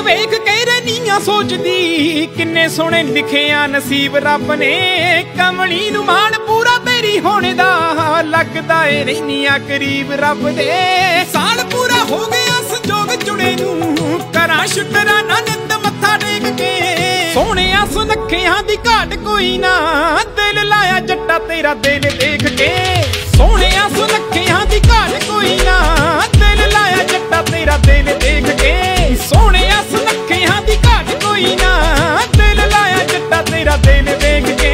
वेख के रनिया सोचदी किन्ने सोहणे लिखिया नसीब रब ने। कमली नूं मान पूरा तेरी होने दा लगदा ए रहिनिया करीब रब दे। साल पूरा हो गया संजोग जुड़े नूं करां शुकराना नित मत्था टेक के। सोहणिया सुनखियां दी घाट कोई ना दिल लाया जट्टा तेरा दिल देख के। सोहणिया सुनखियां दी घाट कोई ना दिल लाया जट्टा तेरा दिल देख के। सोहणिया सुनखियां दी घाट कोई ना दिल लाया जट्टा तेरा दिल देख के।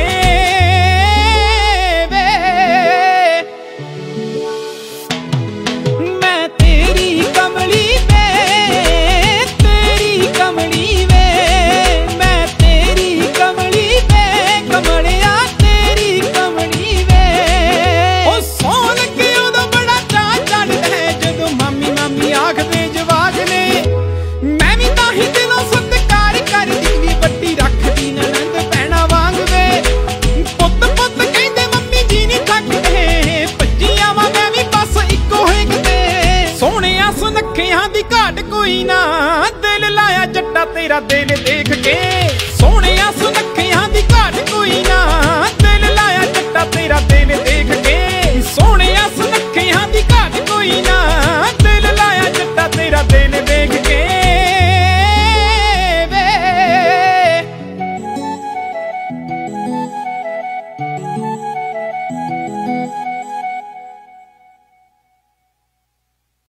मैं तेरी कमली वे तेरी कमली वे मैं तेरी कमली वे कमलिया तेरी कमली वे। ओ सोन के उदों बड़ा चाऽ चढ़दा है जदों मामी मामी आखदे जवाक ने। मैं भी ताही दिलों सत्कार करदी नी वड्डी रखदी ननंद भैणां वांग वे। पुत्त पुत्त कहंदे मम्मी जी नी थकदे भज्जी आवां मैं भी बस इक्को हिक ते। सोहणिया सुनखियां दी घाट कोई ना दिल लाया जट्टा तेरा दिल देख के।